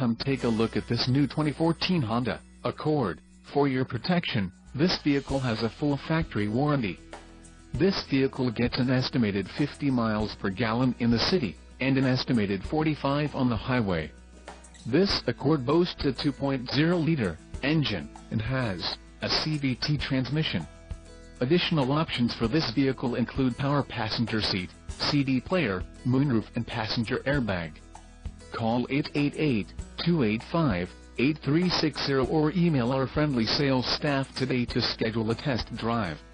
come take a look at this new 2014 Honda Accord. For your protection, this vehicle has a full factory warranty. This vehicle gets an estimated 50 miles per gallon in the city, and an estimated 45 on the highway. This Accord boasts a 2.0-liter engine, and has a CVT transmission. Additional options for this vehicle include power passenger seat, CD player, moonroof and passenger airbag. Call 888-285-8360 or email our friendly sales staff today to schedule a test drive.